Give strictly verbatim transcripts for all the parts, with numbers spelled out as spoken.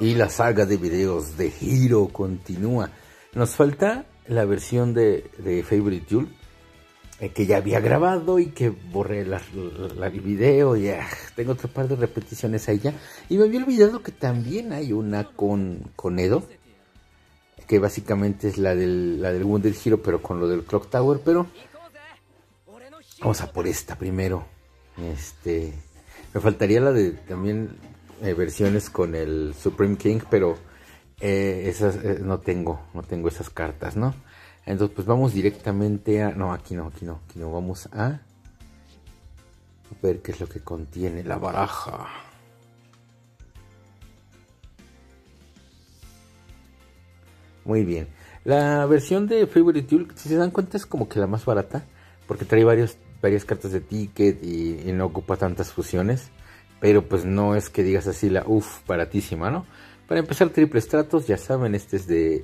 Y la saga de videos de Hiro continúa. Nos falta la versión de, de Favorite Duel, eh, que ya había grabado y que borré la, la, la, el video. Y ah, tengo otro par de repeticiones ahí ya. Y me había olvidado que también hay una con, con Edo, que básicamente es la del, la del Wounded Hero, pero con lo del Clock Tower. Pero vamos a por esta primero. Este, me faltaría la de también eh, versiones con el Supreme King, pero eh, esas eh, no tengo, no tengo esas cartas, ¿no? Entonces pues vamos directamente a, no, aquí no, aquí no, aquí no, vamos a ver qué es lo que contiene la baraja. Muy bien, la versión de Favorite Duel, si se dan cuenta, es como que la más barata, porque trae varios, varias cartas de ticket y, y no ocupa tantas fusiones, pero pues no es que digas así la uff, baratísima, ¿no? Para empezar, triple estratos, ya saben, este es de,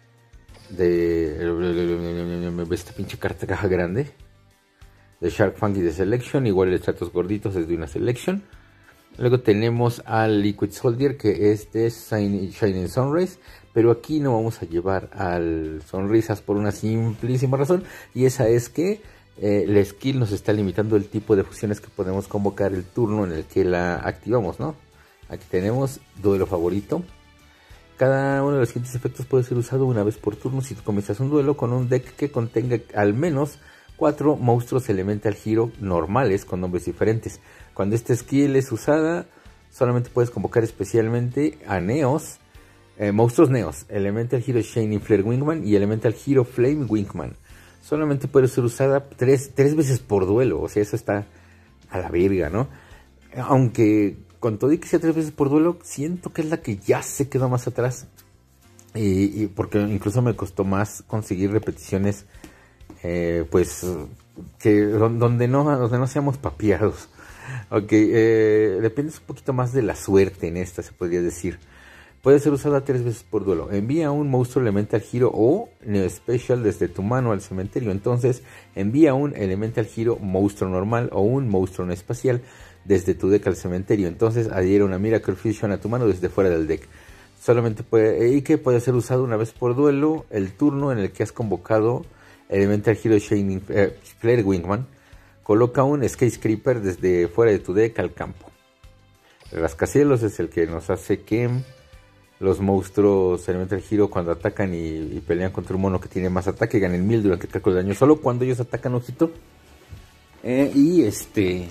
de, esta pinche carta caja grande, de Shark Fang y de Selection, igual el estratos gorditos es de una Selection. Luego tenemos al Liquid Soldier, que es de Shining Sunrise, pero aquí no vamos a llevar al Sonrisas por una simplísima razón, y esa es que eh, la skill nos está limitando el tipo de fusiones que podemos convocar el turno en el que la activamos, ¿no? Aquí tenemos duelo favorito. Cada uno de los siguientes efectos puede ser usado una vez por turno si comienzas un duelo con un deck que contenga al menos cuatro monstruos Elemental Hero normales con nombres diferentes. Cuando esta skill es usada, solamente puedes convocar especialmente a Neos, eh, monstruos Neos, Elemental Hero Shining Flare Wingman y Elemental Hero Flame Wingman. Solamente puede ser usada tres, tres veces por duelo, o sea, eso está a la verga, ¿no? Aunque con todo y que sea tres veces por duelo, siento que es la que ya se quedó más atrás. Y, y porque incluso me costó más conseguir repeticiones, eh, pues, que donde no, donde no seamos papeados. Ok, eh, depende un poquito más de la suerte en esta, se podría decir. Puede ser usada tres veces por duelo. Envía un monstruo Elemental Hero o Neo Special desde tu mano al cementerio. Entonces, envía un Elemental Hero monstruo normal o un monstruo no espacial desde tu deck al cementerio. Entonces, adhiere una Miracle Fusion a tu mano desde fuera del deck. Solamente puede, y que puede ser usado una vez por duelo el turno en el que has convocado Elemental Hero Shining eh, Flare Wingman. Coloca un Skyscraper desde fuera de tu deck al campo. El rascacielos es el que nos hace que los monstruos Elemental Hero, cuando atacan y, y pelean contra un mono que tiene más ataque, ganen mil durante el cálculo de daño solo cuando ellos atacan, ojito. Eh, y este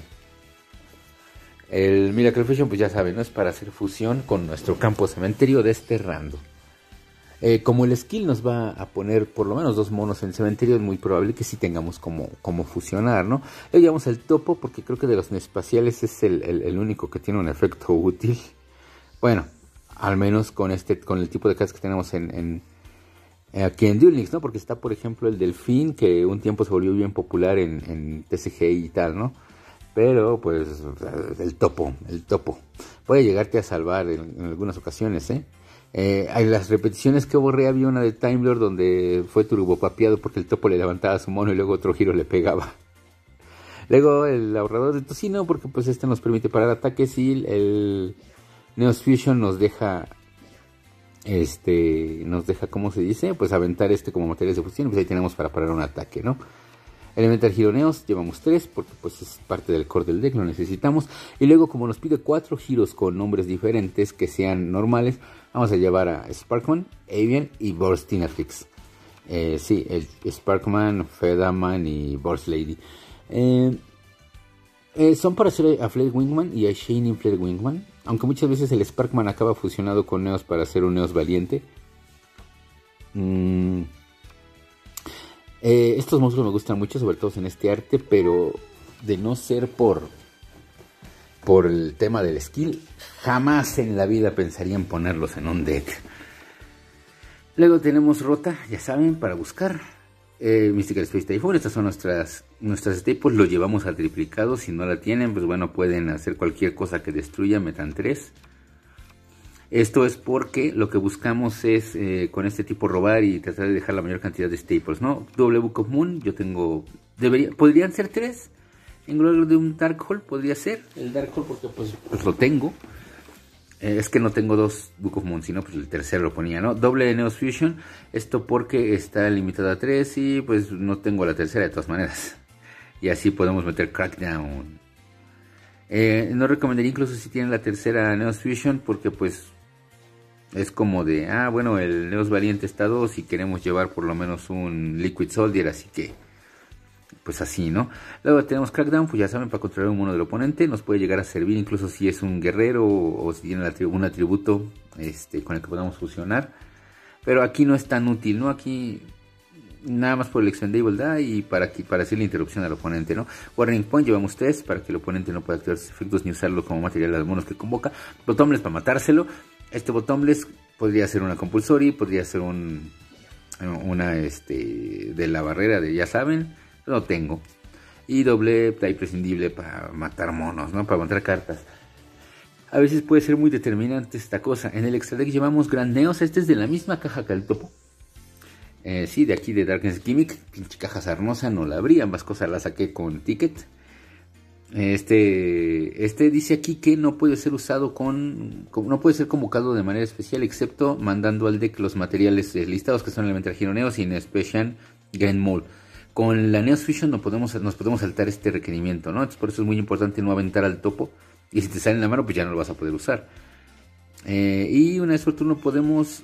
el Miracle Fusion, pues ya saben, ¿no? Es para hacer fusión con nuestro campo cementerio desterrando. Eh, como el skill nos va a poner por lo menos dos monos en el cementerio, es muy probable que sí tengamos como, como fusionar, ¿no? Le llevamos el topo porque creo que de los espaciales es el, el, el único que tiene un efecto útil. Bueno, al menos con este, con el tipo de cartas que tenemos en, en aquí en Duel Links, ¿no? Porque está, por ejemplo, el Delfín, que un tiempo se volvió bien popular en, en T C G y tal, ¿no? Pero, pues, el topo, el topo. Puede llegarte a salvar en, en algunas ocasiones, ¿eh? Eh, hay las repeticiones que borré, había una de Time Lord donde fue turbopapeado porque el topo le levantaba su mono y luego otro giro le pegaba. Luego el ahorrador de tocino, porque pues este nos permite parar ataques, y el Neos Fusion nos deja, este, nos deja, ¿cómo se dice? Pues aventar este como materiales de fusión, pues ahí tenemos para parar un ataque, ¿no? Elemental Hero Neos, llevamos tres porque pues es parte del core del deck, lo necesitamos. Y luego, como nos pide cuatro giros con nombres diferentes que sean normales, vamos a llevar a Sparkman, Avian y Burstinafix. Eh, sí, el Sparkman, Fedaman y Burst Lady. Eh, eh, son para hacer a Flare Wingman y a Shining Flare Wingman. Aunque muchas veces el Sparkman acaba fusionado con Neos para hacer un Neos valiente. Mm. Eh, estos monstruos me gustan mucho, sobre todo en este arte, pero de no ser por, por el tema del skill, jamás en la vida pensaría en ponerlos en un deck. Luego tenemos Rota, ya saben, para buscar. Eh, Mystical Space Typhoon, estas son nuestras, nuestras staples, lo llevamos a triplicado. Si no la tienen, pues bueno, pueden hacer cualquier cosa que destruya, metan tres. Esto es porque lo que buscamos es eh, con este tipo robar y tratar de dejar la mayor cantidad de staples, ¿no? Doble Book of Moon, yo tengo, debería, podrían ser tres. En lugar de un Dark Hole podría ser el Dark Hole porque pues, pues lo tengo. Eh, es que no tengo dos Book of Moon, sino pues el tercero lo ponía, ¿no? Doble Neos Fusion, esto porque está limitado a tres y pues no tengo la tercera de todas maneras. Y así podemos meter Crackdown. Eh, no recomendaría incluso si tienen la tercera Neos Fusion porque pues es como de, ah bueno, el Neos Valiente está dos y queremos llevar por lo menos un Liquid Soldier, así que pues así, ¿no? Luego tenemos Crackdown, pues ya saben, para controlar un mono del oponente, nos puede llegar a servir incluso si es un guerrero o, o si tiene un atributo este, con el que podamos fusionar. Pero aquí no es tan útil, ¿no? Aquí nada más por el Expendable Die y para, para hacer la interrupción al oponente, ¿no? Warning Point llevamos tres para que el oponente no pueda activar sus efectos ni usarlo como material de los monos que convoca. Bottomless para matárselo. Este Bottomless podría ser una Compulsory, podría ser un una este de la barrera de ya saben. No tengo. Y doble play prescindible para matar monos, ¿no? Para matar cartas. A veces puede ser muy determinante esta cosa. En el extra deck llevamos Grand Neos. Este es de la misma caja que el topo. Eh, sí, de aquí de Darkness Gimmick. Pinche caja sarnosa, no la abrí. Ambas cosas las saqué con ticket. Este, este dice aquí que no puede ser usado con, con... No puede ser convocado de manera especial, excepto mandando al deck los materiales listados, que son Elemental Hero Neos y Special Grand Mole. Con la Neos Fusion no podemos, nos podemos saltar este requerimiento, ¿no? Entonces por eso es muy importante no aventar al topo. Y si te sale en la mano, pues ya no lo vas a poder usar. Eh, y una vez por turno podemos...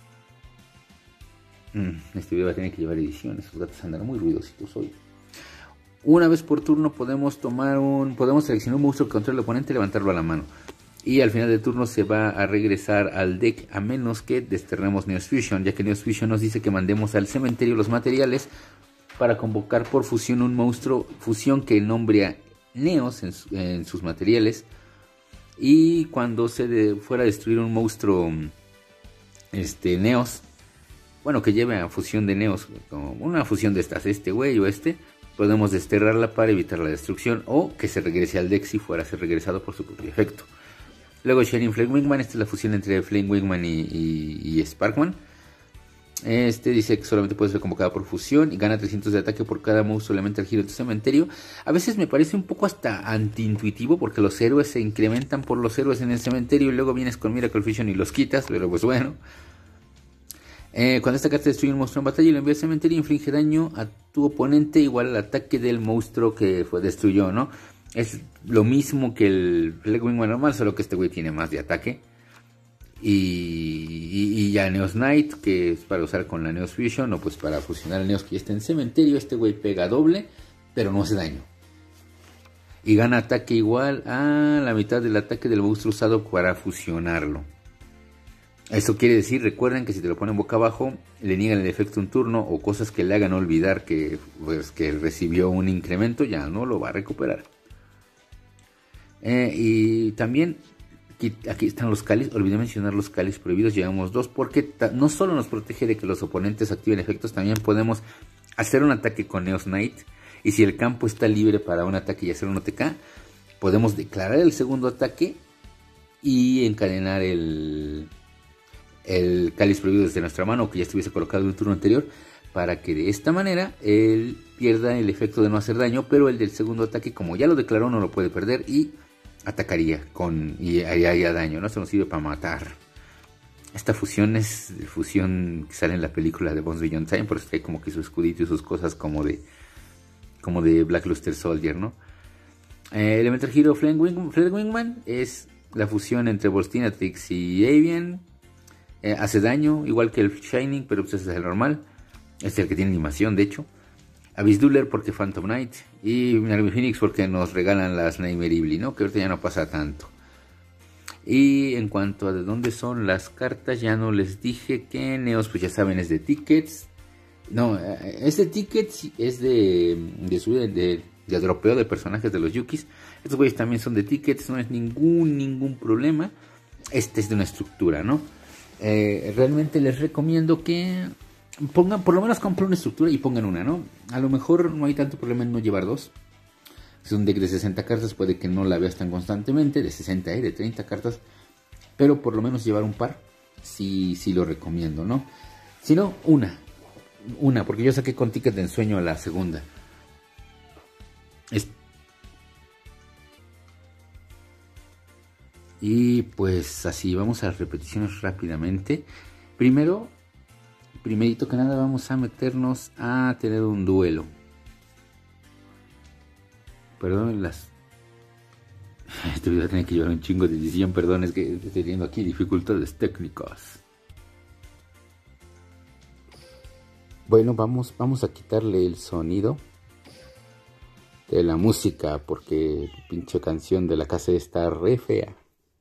Mm, este video va a tener que llevar edición. Esos gatos andan muy ruidositos hoy. Una vez por turno podemos tomar un... Podemos seleccionar un monstruo que controle al oponente y levantarlo a la mano. Y al final del turno se va a regresar al deck a menos que desterremos Neos Fusion, ya que Neos Fusion nos dice que mandemos al cementerio los materiales para convocar por fusión un monstruo, fusión que nombre a Neos en, su, en sus materiales. Y cuando se de, fuera a destruir un monstruo este, Neos, bueno, que lleve a fusión de Neos, como una fusión de estas, este güey o este, podemos desterrarla para evitar la destrucción o que se regrese al deck si fuera a ser regresado por su propio efecto. Luego Shining Flame Wingman, esta es la fusión entre Flame Wingman y, y, y Sparkman. Este dice que solamente puede ser convocada por fusión y gana trescientos de ataque por cada monstruo Elemental Hero de tu cementerio. A veces me parece un poco hasta antiintuitivo porque los héroes se incrementan por los héroes en el cementerio y luego vienes con Miracle Fusion y los quitas, pero pues bueno. Eh, cuando esta carta destruye un monstruo en batalla y lo envía al cementerio, inflige daño a tu oponente igual al ataque del monstruo que fue destruyó, ¿no? Es lo mismo que el Flame Wingman normal, solo que este güey tiene más de ataque. Y, y, y ya Neos Knight, que es para usar con la Neos Fusion o pues para fusionar el Neos que ya está en cementerio. Este güey pega doble, pero no hace daño. Y gana ataque igual a la mitad del ataque del monstruo usado para fusionarlo. Eso quiere decir, recuerden que si te lo ponen boca abajo, le niegan el efecto un turno o cosas que le hagan olvidar que, pues, que recibió un incremento, ya no lo va a recuperar. Eh, y también... Aquí, aquí están los cáliz, olvidé mencionar los cáliz prohibidos, llevamos dos porque no solo nos protege de que los oponentes activen efectos, también podemos hacer un ataque con Neos Knight y si el campo está libre para un ataque y hacer un O T K, podemos declarar el segundo ataque y encadenar el, el cáliz prohibido desde nuestra mano que ya estuviese colocado en el turno anterior para que de esta manera él pierda el efecto de no hacer daño, pero el del segundo ataque como ya lo declaró no lo puede perder y atacaría con y haría daño, ¿no? Esto nos sirve para matar. Esta fusión es fusión que sale en la película de Bones Beyond Time, por eso hay como que su escudito y sus cosas como de como de Black Luster Soldier, ¿no? Eh, Elemental Hero Flame Wing, Flame Wingman es la fusión entre Burstinatrix y Avian. Eh, hace daño, igual que el Shining, pero pues ese es el normal. Este es el que tiene animación, de hecho. Abyss Dueler porque Phantom Knight y Narumi Phoenix porque nos regalan las Nightmare Ibli, ¿no? Que ahorita ya no pasa tanto. Y en cuanto a de dónde son las cartas, ya no les dije que Neos, pues ya saben, es de tickets. No, es de tickets, es de de, subida, de, de dropeo de personajes de los Yukis. Estos güeyes también son de tickets, no es ningún, ningún problema. Este es de una estructura, ¿no? Eh, realmente les recomiendo que... pongan, por lo menos compren una estructura y pongan una, ¿no? A lo mejor no hay tanto problema en no llevar dos. Si es un deck de sesenta cartas, puede que no la veas tan constantemente, de sesenta y de treinta cartas. Pero por lo menos llevar un par, sí, sí lo recomiendo, ¿no? Si no, una. Una, porque yo saqué con ticket de ensueño a la segunda. Es... Y pues así, vamos a las repeticiones rápidamente. Primero, primerito que nada vamos a meternos a tener un duelo. Perdón, las... Este video tiene que llevar un chingo de edición, perdón, es que estoy teniendo aquí dificultades técnicas. Bueno, vamos, vamos a quitarle el sonido de la música porque pinche canción de la casa está re fea.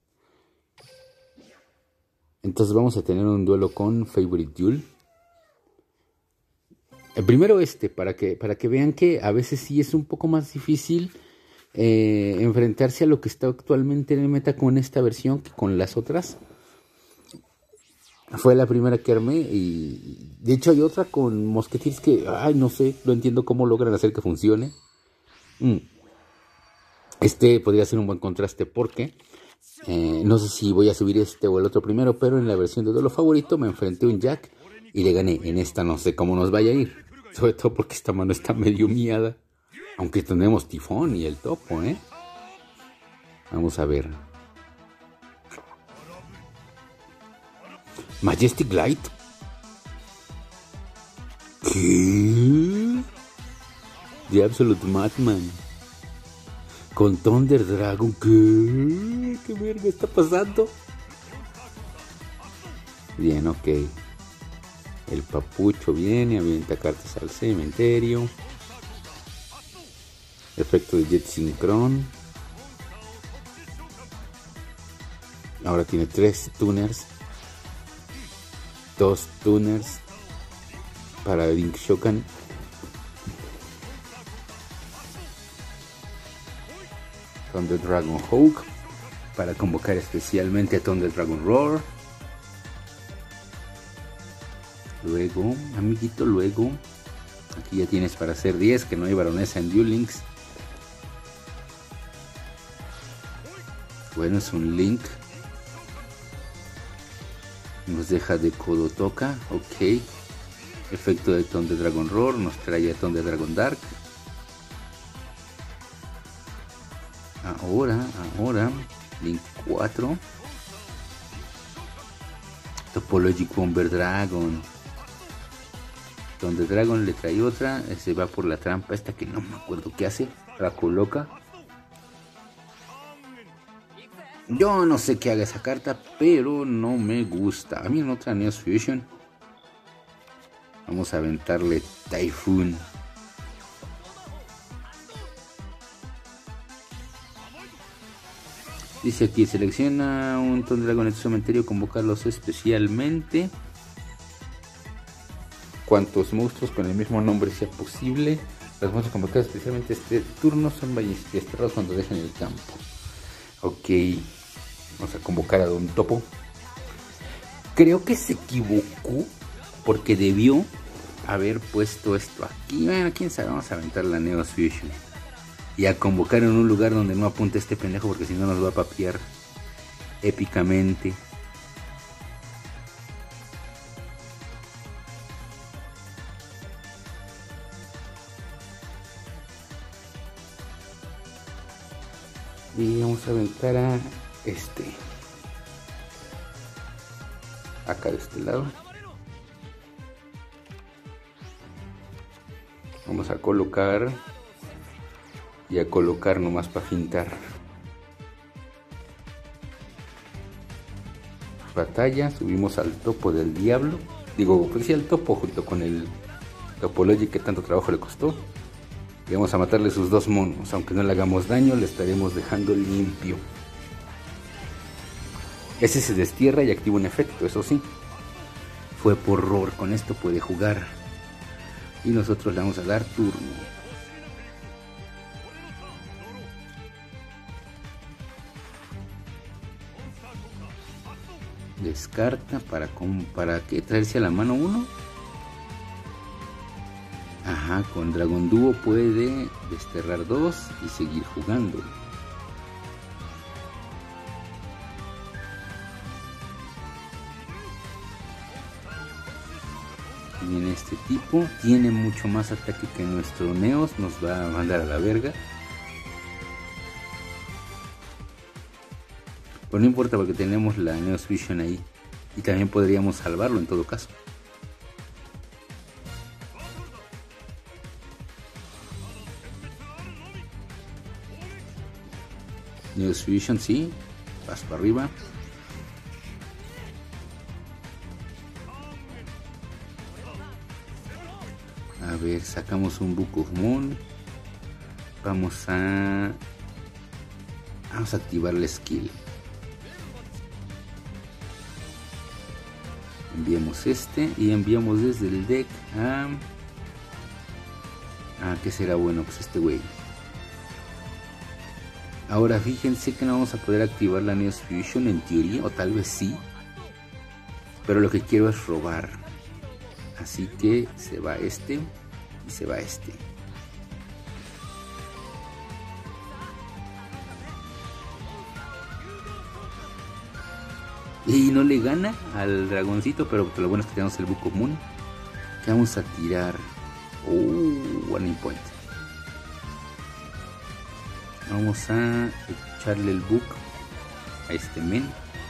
Entonces vamos a tener un duelo con Favorite Duel. El primero este, para que, para que vean que a veces sí es un poco más difícil eh, enfrentarse a lo que está actualmente en el meta con esta versión que con las otras. Fue la primera que armé y de hecho hay otra con Mosqueteers que, ay, no sé, no entiendo cómo logran hacer que funcione. Mm. Este podría ser un buen contraste porque eh, no sé si voy a subir este o el otro primero, pero en la versión de duelo favorito me enfrenté a un Jack y le gané. En esta no sé cómo nos vaya a ir, sobre todo porque esta mano está medio miada, aunque tenemos Tifón y el topo, ¿eh? Vamos a ver. Majestic Light. ¿Qué? The Absolute Madman. Con Thunder Dragon. ¿Qué? ¿Qué verga está pasando? Bien, ok. El papucho viene, avienta cartas al cementerio. Efecto de Jet Synchron. Ahora tiene tres tuners. Dos tuners para Link Shokan. Thunder Dragon Hawk para convocar especialmente a Thunder Dragon Roar. Luego, amiguito, luego aquí ya tienes para hacer diez, que no hay baronesa en Duel Links. Bueno, es un Link. Nos deja de Kodotoka, ok. Efecto de Thunder Dragon Roar, nos trae a Thunder Dragon Dark. Ahora, ahora, Link cuatro. Topologic Bomber Dragon. Thunder Dragon le trae otra, se va por la trampa esta que no me acuerdo qué hace, la coloca. Yo no sé qué haga esa carta, pero no me gusta. A mí en otra Neos Fusion. Vamos a aventarle Typhoon. Dice aquí, selecciona un Thunder Dragon en tu cementerio, convocarlos especialmente. Cuantos monstruos con el mismo nombre sea posible. Los monstruos convocados especialmente este turno son desterrados cuando dejen el campo. Ok, vamos a convocar a Don Topo. Creo que se equivocó porque debió haber puesto esto aquí. Bueno, quién sabe, vamos a aventar la Neos Fusion. Y a convocar en un lugar donde no apunte este pendejo porque si no nos va a papear épicamente. Y vamos a aventar a este. Acá de este lado. Vamos a colocar. Y a colocar nomás para fintar. Batalla, subimos al topo del diablo. Digo, pues sí, al topo junto con el Topologic que tanto trabajo le costó. Y vamos a matarle sus dos monos. Aunque no le hagamos daño, le estaremos dejando limpio. Ese se destierra y activa un efecto, eso sí. Fue por Roar, con esto puede jugar. Y nosotros le vamos a dar turno. Descarta para, para que traerse a la mano uno. Ajá, con Dragon Duo puede desterrar dos y seguir jugando. Viene este tipo, tiene mucho más ataque que nuestro Neos, nos va a mandar a la verga. Pero no importa porque tenemos la Neos Fusion ahí. Y también podríamos salvarlo en todo caso. Neos Fusion, sí. Vas para arriba. A ver, sacamos un Book of Moon. Vamos a... Vamos a activar la skill. Enviamos este y enviamos desde el deck a... Ah, ¿qué será bueno? Pues este güey. Ahora fíjense que no vamos a poder activar la Neos Fusion en teoría, o tal vez sí. Pero lo que quiero es robar. Así que se va este y se va este. Y no le gana al dragoncito, pero lo bueno es que tenemos el Book of Moon. Que vamos a tirar. Oh, warning point. Vamos a echarle el book a este men.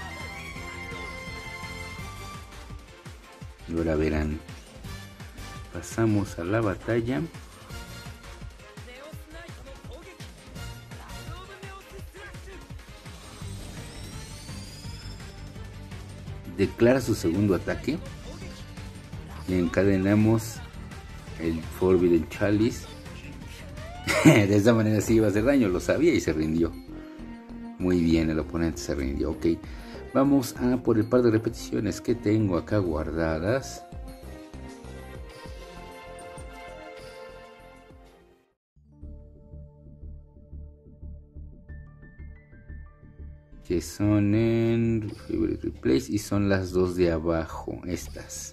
Y ahora verán. Pasamos a la batalla. Declara su segundo ataque. Y encadenamos el Forbidden Chalice. De esa manera sí iba a hacer daño, lo sabía y se rindió. Muy bien, el oponente se rindió. Ok, vamos a por el par de repeticiones que tengo acá guardadas. Que son en Favorite Replace y son las dos de abajo, estas.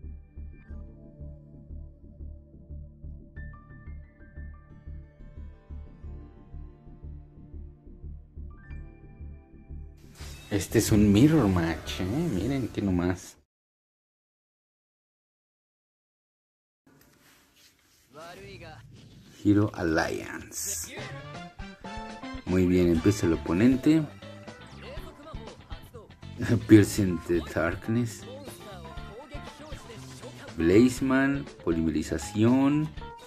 Este es un mirror match, ¿eh? Miren que nomás. Hero Alliance. Muy bien, empieza el oponente. Piercing the Darkness. Blazeman, polimerización.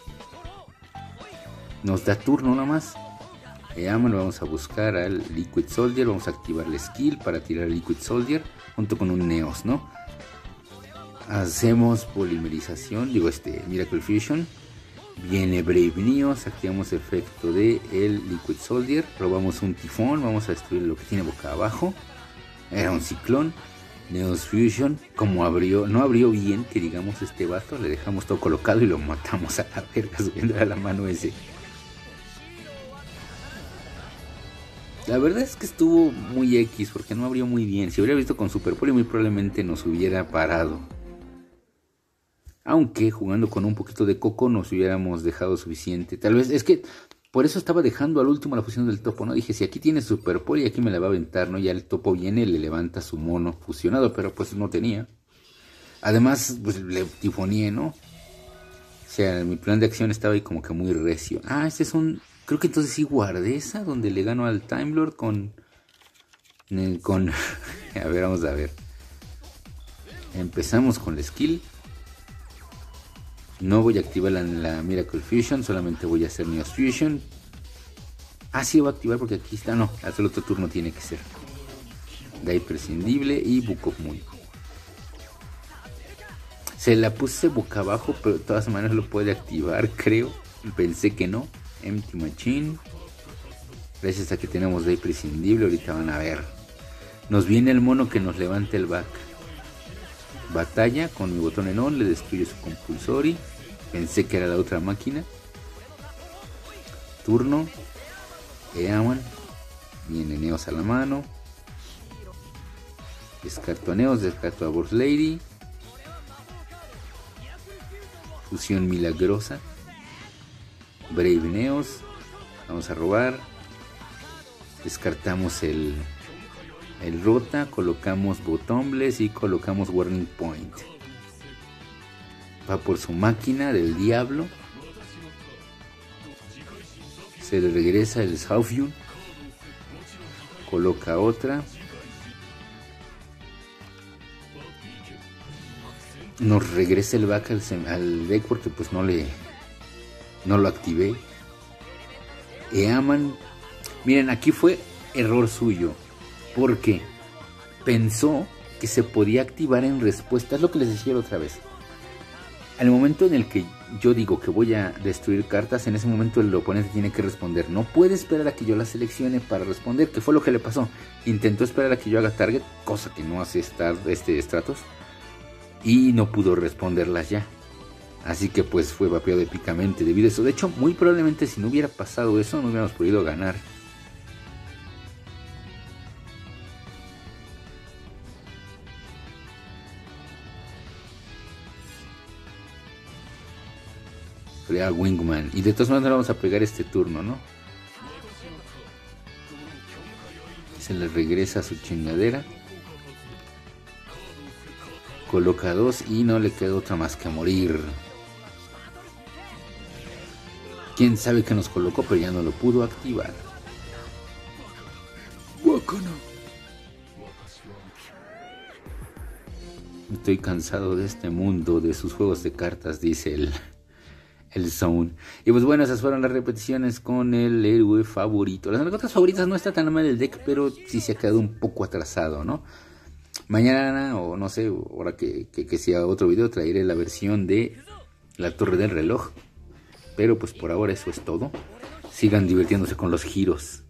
Nos da turno nada más. Veamos, vamos a buscar al Liquid Soldier. Vamos a activar la skill para tirar al Liquid Soldier junto con un Neos, ¿no? Hacemos polimerización, digo este Miracle Fusion. Viene Brave Neos, activamos el efecto de el Liquid Soldier. Robamos un tifón, vamos a destruir lo que tiene boca abajo. Era un ciclón. Neos Fusion, como abrió, no abrió bien, que digamos este vato, le dejamos todo colocado y lo matamos a la verga subiendo a la mano ese. La verdad es que estuvo muy X porque no abrió muy bien. Si hubiera visto con Super Poli muy probablemente nos hubiera parado. Aunque jugando con un poquito de coco nos hubiéramos dejado suficiente. Tal vez, es que por eso estaba dejando al último la fusión del topo, ¿no? Dije, si aquí tiene Super Poli, aquí me la va a aventar, ¿no? Ya el topo viene, le levanta su mono fusionado, pero pues no tenía. Además, pues le tifoneé, ¿no? O sea, mi plan de acción estaba ahí como que muy recio. Ah, este es un... Creo que entonces sí guardé esa, donde le gano al Time Lord con... con... a ver, vamos a ver. Empezamos con la skill. No voy a activar la, la Miracle Fusion, solamente voy a hacer Neos Fusion. Ah, sí, voy a activar porque aquí está, no, hasta el otro turno tiene que ser. Da imprescindible y Book of Moon. Se la puse boca abajo, pero de todas maneras lo puede activar, creo. Pensé que no. Empty Machine. Gracias a que tenemos da imprescindible, ahorita van a ver. Nos viene el mono que nos levanta el back. Batalla con mi botón en on, le destruyo su compulsory. Pensé que era la otra máquina. Turno. Eaman. Viene Neos a la mano. Descarto a Neos, descarto a Boss Lady. Fusión milagrosa. Brave Neos. Vamos a robar. Descartamos el... el rota, colocamos botombles y colocamos warning point. Va por su máquina del diablo. Se le regresa el Saufyun. Coloca otra. nos regresa el back al, al deck porque pues no le no lo activé. Eaman, miren, aquí fue error suyo porque pensó que se podía activar en respuesta. Es lo que les decía la otra vez. Al momento en el que yo digo que voy a destruir cartas, en ese momento el oponente tiene que responder. No puede esperar a que yo la seleccione para responder, que fue lo que le pasó. Intentó esperar a que yo haga target, cosa que no hace estar este Stratos, y no pudo responderlas ya. Así que pues fue vapeado épicamente debido a eso. De hecho, muy probablemente si no hubiera pasado eso, no hubiéramos podido ganar. Crea Wingman. Y de todas maneras vamos a pegar este turno, ¿no? Se le regresa a su chingadera. Coloca dos y no le queda otra más que morir. Quién sabe qué nos colocó, pero ya no lo pudo activar. Wakono. Estoy cansado de este mundo, de sus juegos de cartas, dice el, el Zone. Y pues bueno, esas fueron las repeticiones con el héroe favorito. Las cartas favoritas no está tan mal el deck, pero sí se ha quedado un poco atrasado, ¿no? Mañana, o no sé, ahora que, que, que sea otro video, traeré la versión de la Torre del Reloj. Pero pues por ahora eso es todo. Sigan divirtiéndose con los giros.